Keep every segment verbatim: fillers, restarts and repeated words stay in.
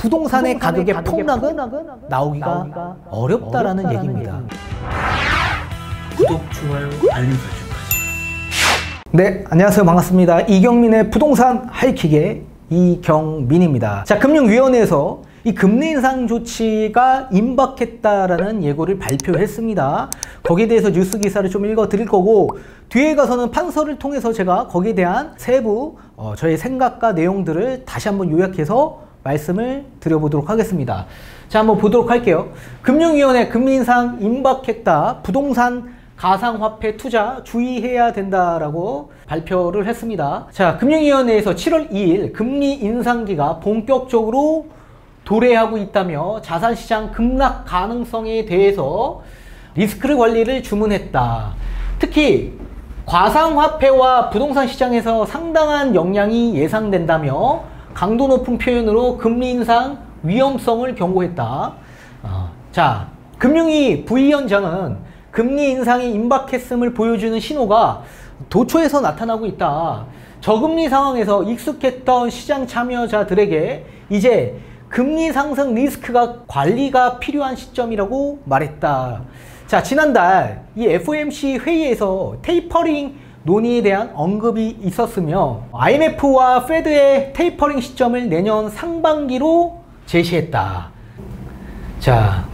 부동산의 가격의 폭락은 나오기가 어렵다라는 얘기입니다. 구독, 좋아요, 알림 설정까지. 네, 안녕하세요. 반갑습니다. 이경민의 부동산 하이킥의 이경민입니다. 자, 금융위원회에서 이 금리 인상 조치가 임박했다라는 예고를 발표했습니다. 거기에 대해서 뉴스 기사를 좀 읽어 드릴 거고, 뒤에 가서는 판서를 통해서 제가 거기에 대한 세부 어, 저의 생각과 내용들을 다시 한번 요약해서 말씀을 드려보도록 하겠습니다. 자, 한번 보도록 할게요. 금융위원회 금리 인상 임박했다. 부동산 가상화폐 투자 주의해야 된다라고 발표를 했습니다. 자, 금융위원회에서 칠월 이일 금리 인상기가 본격적으로 도래하고 있다며 자산시장 급락 가능성에 대해서 리스크 관리를 주문했다. 특히 가상화폐와 부동산 시장에서 상당한 영향이 예상된다며 강도 높은 표현으로 금리 인상 위험성을 경고했다. 어, 자, 금융위 부위원장은 금리 인상이 임박했음을 보여주는 신호가 도처에서 나타나고 있다. 저금리 상황에서 익숙했던 시장 참여자들에게 이제 금리 상승 리스크가 관리가 필요한 시점이라고 말했다. 자, 지난달 이 에프오엠씨 회의에서 테이퍼링 논의에 대한 언급이 있었으며 아이엠에프와 페드의 테이퍼링 시점을 내년 상반기로 제시했다. 자,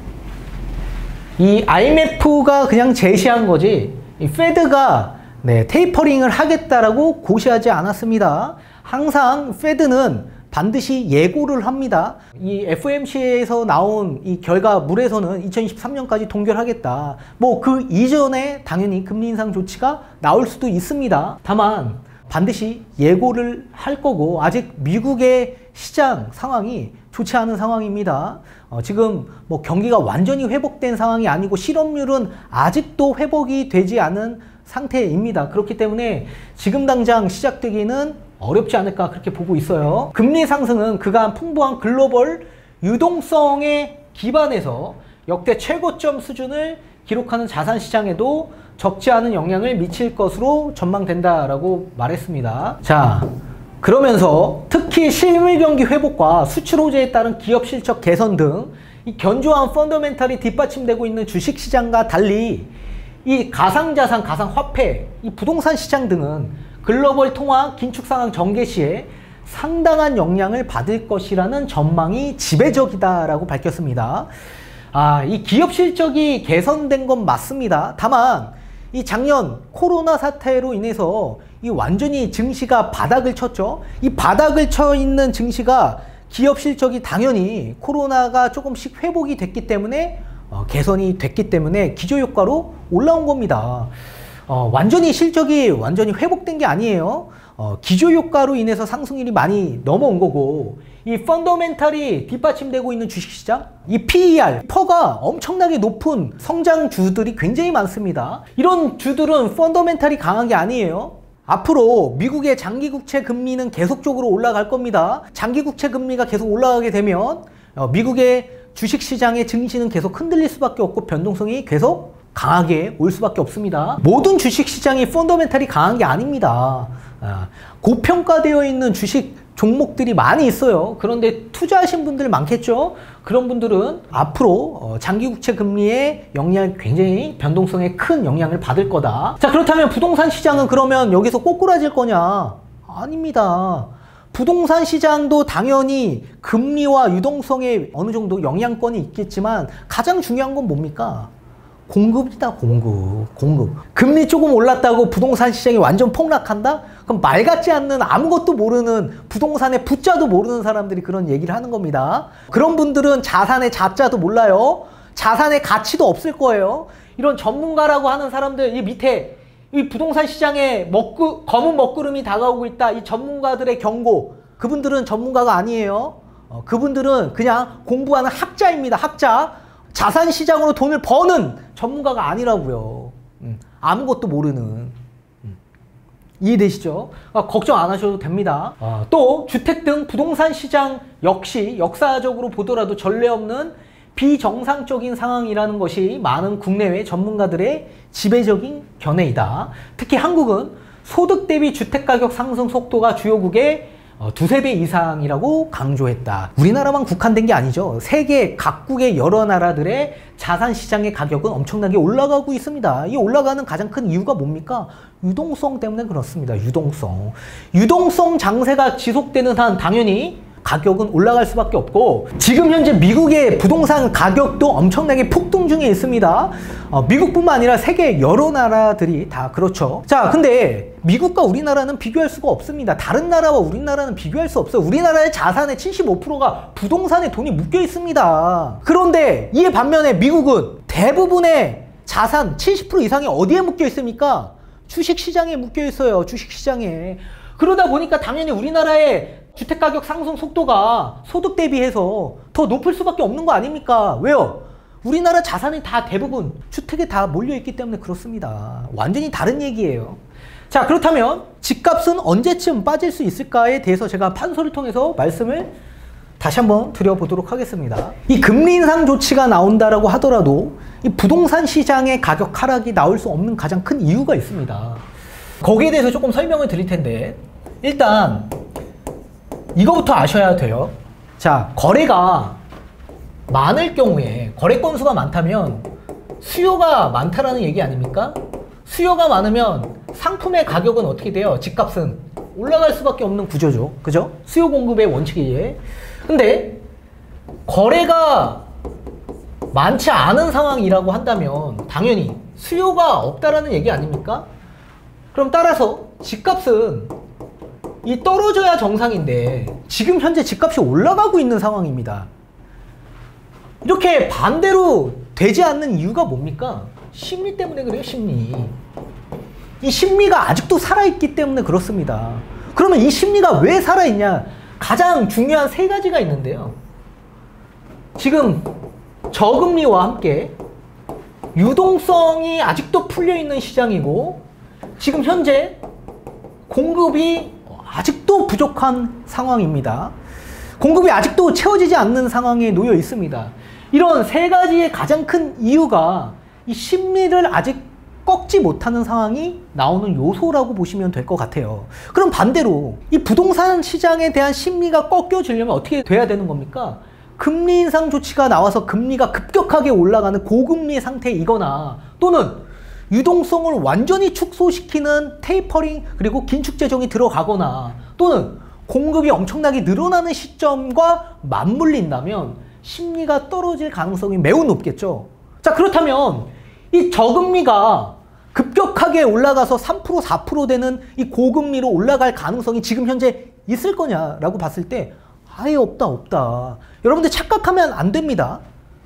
이 아이엠에프가 그냥 제시한 거지 이 페드가 네, 테이퍼링을 하겠다라고 고시하지 않았습니다. 항상 페드는 반드시 예고를 합니다. 이 에프오엠씨에서 나온 이 결과물에서는 이천이십삼 년까지 동결하겠다. 뭐 그 이전에 당연히 금리 인상 조치가 나올 수도 있습니다. 다만 반드시 예고를 할 거고, 아직 미국의 시장 상황이 좋지 않은 상황입니다. 어, 지금 뭐 경기가 완전히 회복된 상황이 아니고 실업률은 아직도 회복이 되지 않은 상태입니다. 그렇기 때문에 지금 당장 시작되기는 어렵지 않을까 그렇게 보고 있어요. 금리 상승은 그간 풍부한 글로벌 유동성에 기반해서 역대 최고점 수준을 기록하는 자산시장에도 적지 않은 영향을 미칠 것으로 전망된다라고 말했습니다. 자, 그러면서 특히 실물 경기 회복과 수출 호재에 따른 기업 실적 개선 등 이 견조한 펀더멘탈이 뒷받침되고 있는 주식시장과 달리 이 가상자산, 가상화폐, 이 부동산 시장 등은 글로벌 통화 긴축 상황 전개 시에 상당한 영향을 받을 것이라는 전망이 지배적이다라고 밝혔습니다. 아, 이 기업 실적이 개선된 건 맞습니다. 다만 이 작년 코로나 사태로 인해서 이 완전히 증시가 바닥을 쳤죠. 이 바닥을 쳐 있는 증시가 기업 실적이 당연히 코로나가 조금씩 회복이 됐기 때문에 어, 개선이 됐기 때문에 기저효과로 올라온 겁니다. 어, 완전히 실적이 완전히 회복된 게 아니에요. 어, 기저효과로 인해서 상승률이 많이 넘어온 거고, 이 펀더멘탈이 뒷받침되고 있는 주식시장, 이 피이알, 퍼가 엄청나게 높은 성장주들이 굉장히 많습니다. 이런 주들은 펀더멘탈이 강한 게 아니에요. 앞으로 미국의 장기국채 금리는 계속적으로 올라갈 겁니다. 장기국채 금리가 계속 올라가게 되면 어, 미국의 주식시장의 증시는 계속 흔들릴 수밖에 없고 변동성이 계속 강하게 올 수밖에 없습니다. 모든 주식시장이 펀더멘탈이 강한 게 아닙니다. 아, 고평가되어 있는 주식 종목들이 많이 있어요. 그런데 투자하신 분들 많겠죠? 그런 분들은 앞으로 어, 장기국채 금리의 영향, 굉장히 변동성에 큰 영향을 받을 거다. 자, 그렇다면 부동산 시장은 그러면 여기서 꼬꾸라질 거냐? 아닙니다. 부동산 시장도 당연히 금리와 유동성에 어느 정도 영향권이 있겠지만 가장 중요한 건 뭡니까? 공급이다. 공급. 공급. 금리 조금 올랐다고 부동산 시장이 완전 폭락한다? 그럼 말 같지 않는 아무것도 모르는 부동산의 부자도 모르는 사람들이 그런 얘기를 하는 겁니다. 그런 분들은 자산의 자자도 몰라요. 자산의 가치도 없을 거예요. 이런 전문가라고 하는 사람들, 이 밑에 이 부동산 시장에 먹구, 검은 먹구름이 다가오고 있다. 이 전문가들의 경고. 그분들은 전문가가 아니에요. 어, 그분들은 그냥 공부하는 학자입니다. 학자. 자산시장으로 돈을 버는 전문가가 아니라고요. 음, 아무것도 모르는. 음. 이해되시죠? 아, 걱정 안 하셔도 됩니다. 아, 또 주택 등 부동산 시장 역시 역사적으로 보더라도 전례 없는 비정상적인 상황이라는 것이 많은 국내외 전문가들의 지배적인 견해이다. 특히 한국은 소득 대비 주택가격 상승 속도가 주요국의 어, 두세 배 이상이라고 강조했다. 우리나라만 국한된 게 아니죠. 세계 각국의 여러 나라들의 자산 시장의 가격은 엄청나게 올라가고 있습니다. 이 올라가는 가장 큰 이유가 뭡니까? 유동성 때문에 그렇습니다. 유동성. 유동성 장세가 지속되는 한 당연히 가격은 올라갈 수밖에 없고, 지금 현재 미국의 부동산 가격도 엄청나게 폭등 중에 있습니다. 어, 미국뿐만 아니라 세계 여러 나라들이 다 그렇죠. 자, 근데 미국과 우리나라는 비교할 수가 없습니다. 다른 나라와 우리나라는 비교할 수 없어요. 우리나라의 자산의 칠십오 퍼센트가 부동산에 돈이 묶여 있습니다. 그런데 이에 반면에 미국은 대부분의 자산 칠십 퍼센트 이상이 어디에 묶여 있습니까? 주식시장에 묶여 있어요. 주식시장에. 그러다 보니까 당연히 우리나라의 주택가격 상승 속도가 소득 대비해서 더 높을 수밖에 없는 거 아닙니까? 왜요? 우리나라 자산이 다 대부분 주택에 다 몰려있기 때문에 그렇습니다. 완전히 다른 얘기예요. 자, 그렇다면 집값은 언제쯤 빠질 수 있을까에 대해서 제가 판서를 통해서 말씀을 다시 한번 드려보도록 하겠습니다. 이 금리 인상 조치가 나온다라고 하더라도 이 부동산 시장의 가격 하락이 나올 수 없는 가장 큰 이유가 있습니다. 거기에 대해서 조금 설명을 드릴 텐데, 일단 이거부터 아셔야 돼요. 자, 거래가 많을 경우에, 거래 건수가 많다면 수요가 많다라는 얘기 아닙니까? 수요가 많으면 상품의 가격은 어떻게 돼요? 집값은 올라갈 수밖에 없는 구조죠. 그죠? 수요 공급의 원칙이에. 근데 거래가 많지 않은 상황이라고 한다면 당연히 수요가 없다라는 얘기 아닙니까? 그럼 따라서 집값은 이 떨어져야 정상인데 지금 현재 집값이 올라가고 있는 상황입니다. 이렇게 반대로 되지 않는 이유가 뭡니까? 심리 때문에 그래요. 심리. 이 심리가 아직도 살아있기 때문에 그렇습니다. 그러면 이 심리가 왜 살아있냐? 가장 중요한 세 가지가 있는데요. 지금 저금리와 함께 유동성이 아직도 풀려있는 시장이고, 지금 현재 공급이 아직도 부족한 상황입니다. 공급이 아직도 채워지지 않는 상황에 놓여 있습니다. 이런 세 가지의 가장 큰 이유가 이 심리를 아직 꺾지 못하는 상황이 나오는 요소라고 보시면 될 것 같아요. 그럼 반대로 이 부동산 시장에 대한 심리가 꺾여지려면 어떻게 돼야 되는 겁니까? 금리 인상 조치가 나와서 금리가 급격하게 올라가는 고금리 상태이거나, 또는 유동성을 완전히 축소시키는 테이퍼링 그리고 긴축 재정이 들어가거나, 또는 공급이 엄청나게 늘어나는 시점과 맞물린다면 심리가 떨어질 가능성이 매우 높겠죠. 자, 그렇다면 이 저금리가 급격하게 올라가서 삼 퍼센트 사 퍼센트 되는 이 고금리로 올라갈 가능성이 지금 현재 있을 거냐라고 봤을 때 아예 없다 없다. 여러분들 착각하면 안 됩니다.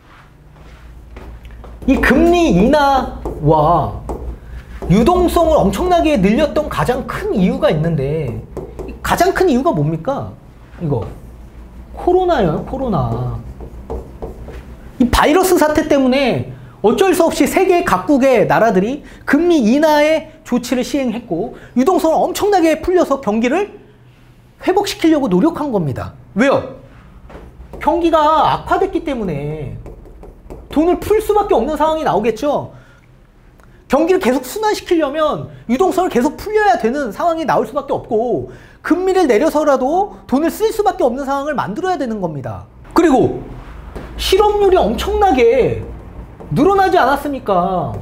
이 금리 인하와 유동성을 엄청나게 늘렸던 가장 큰 이유가 있는데, 가장 큰 이유가 뭡니까? 이거 코로나예요. 코로나. 이 바이러스 사태 때문에 어쩔 수 없이 세계 각국의 나라들이 금리 인하의 조치를 시행했고, 유동성을 엄청나게 풀려서 경기를 회복시키려고 노력한 겁니다. 왜요? 경기가 악화됐기 때문에 돈을 풀 수밖에 없는 상황이 나오겠죠. 경기를 계속 순환시키려면 유동성을 계속 풀려야 되는 상황이 나올 수밖에 없고, 금리를 내려서라도 돈을 쓸 수밖에 없는 상황을 만들어야 되는 겁니다. 그리고 실업률이 엄청나게 늘어나지 않았습니까?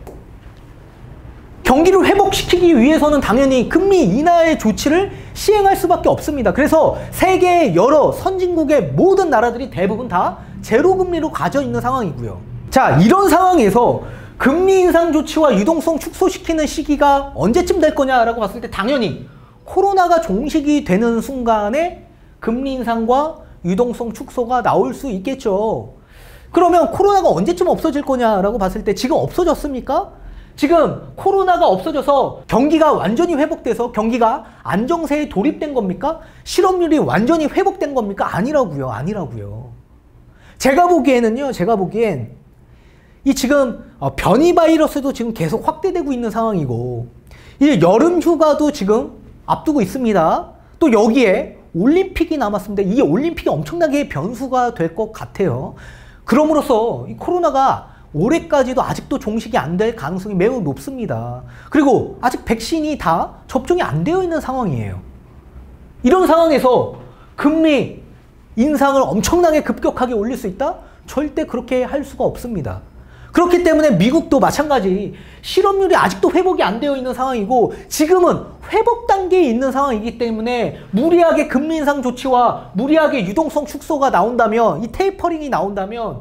경기를 회복시키기 위해서는 당연히 금리 인하의 조치를 시행할 수밖에 없습니다. 그래서 세계의 여러 선진국의 모든 나라들이 대부분 다 제로금리로 가져 있는 상황이고요. 자, 이런 상황에서 금리 인상 조치와 유동성 축소시키는 시기가 언제쯤 될 거냐라고 봤을 때 당연히 코로나가 종식이 되는 순간에 금리 인상과 유동성 축소가 나올 수 있겠죠. 그러면 코로나가 언제쯤 없어질 거냐라고 봤을 때 지금 없어졌습니까? 지금 코로나가 없어져서 경기가 완전히 회복돼서 경기가 안정세에 돌입된 겁니까? 실업률이 완전히 회복된 겁니까? 아니라고요. 아니라고요. 제가 보기에는요. 제가 보기엔 이 지금 변이 바이러스도 지금 계속 확대되고 있는 상황이고, 이 여름 휴가도 지금 앞두고 있습니다. 또 여기에 올림픽이 남았습니다. 이 올림픽이 엄청나게 변수가 될 것 같아요. 그럼으로써 이 코로나가 올해까지도 아직도 종식이 안 될 가능성이 매우 높습니다. 그리고 아직 백신이 다 접종이 안 되어 있는 상황이에요. 이런 상황에서 금리 인상을 엄청나게 급격하게 올릴 수 있다? 절대 그렇게 할 수가 없습니다. 그렇기 때문에 미국도 마찬가지 실업률이 아직도 회복이 안 되어 있는 상황이고 지금은 회복 단계에 있는 상황이기 때문에 무리하게 금리 인상 조치와 무리하게 유동성 축소가 나온다면 이 테이퍼링이 나온다면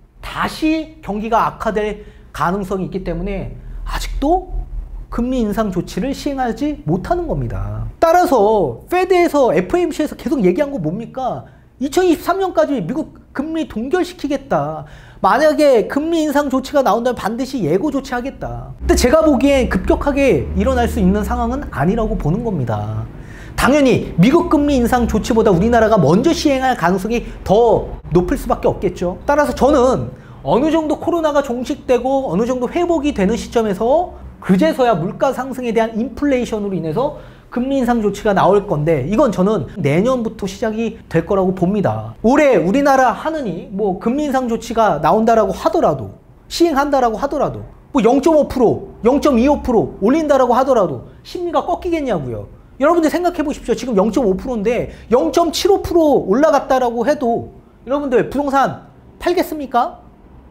다시 경기가 악화될 가능성이 있기 때문에 아직도 금리 인상 조치를 시행하지 못하는 겁니다. 따라서 페드에서 에프오엠씨에서 계속 얘기한 거 뭡니까? 이천이십삼 년까지 미국 금리 동결시키겠다. 만약에 금리 인상 조치가 나온다면 반드시 예고 조치하겠다. 근데 제가 보기엔 급격하게 일어날 수 있는 상황은 아니라고 보는 겁니다. 당연히 미국 금리 인상 조치보다 우리나라가 먼저 시행할 가능성이 더 높을 수밖에 없겠죠. 따라서 저는 어느 정도 코로나가 종식되고 어느 정도 회복이 되는 시점에서 그제서야 물가 상승에 대한 인플레이션으로 인해서 금리 인상 조치가 나올 건데 이건 저는 내년부터 시작이 될 거라고 봅니다. 올해 우리나라 하느니 뭐 금리 인상 조치가 나온다라고 하더라도 시행한다라고 하더라도 뭐 영 점 오 퍼센트, 영 점 이오 퍼센트 올린다라고 하더라도 심리가 꺾이겠냐고요. 여러분들 생각해 보십시오. 지금 영 점 오 퍼센트인데 영 점 칠오 퍼센트 올라갔다라고 해도 여러분들 부동산 팔겠습니까?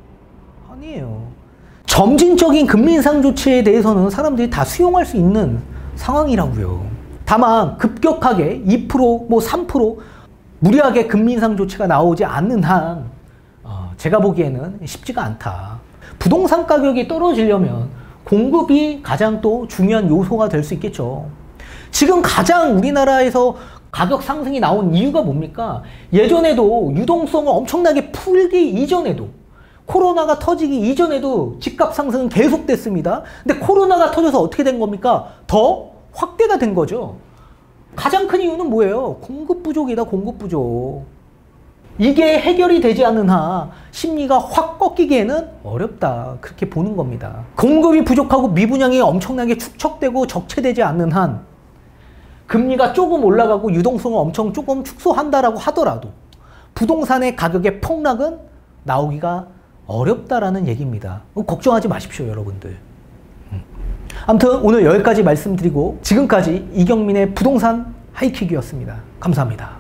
아니에요. 점진적인 금리 인상 조치에 대해서는 사람들이 다 수용할 수 있는 상황이라고요. 다만 급격하게 이 퍼센트, 뭐 삼 퍼센트 무리하게 금리 인상 조치가 나오지 않는 한 어, 제가 보기에는 쉽지가 않다. 부동산 가격이 떨어지려면 공급이 가장 또 중요한 요소가 될 수 있겠죠. 지금 가장 우리나라에서 가격 상승이 나온 이유가 뭡니까? 예전에도 유동성을 엄청나게 풀기 이전에도 코로나가 터지기 이전에도 집값 상승은 계속됐습니다. 근데 코로나가 터져서 어떻게 된 겁니까? 더 확대가 된 거죠. 가장 큰 이유는 뭐예요? 공급 부족이다, 공급 부족. 이게 해결이 되지 않는 한 심리가 확 꺾이기에는 어렵다. 그렇게 보는 겁니다. 공급이 부족하고 미분양이 엄청나게 축적되고 적체되지 않는 한 금리가 조금 올라가고 유동성을 엄청 조금 축소한다라고 하더라도 부동산의 가격의 폭락은 나오기가 어렵다라는 얘기입니다. 걱정하지 마십시오, 여러분들. 아무튼 오늘 여기까지 말씀드리고 지금까지 이경민의 부동산 하이킥이었습니다. 감사합니다.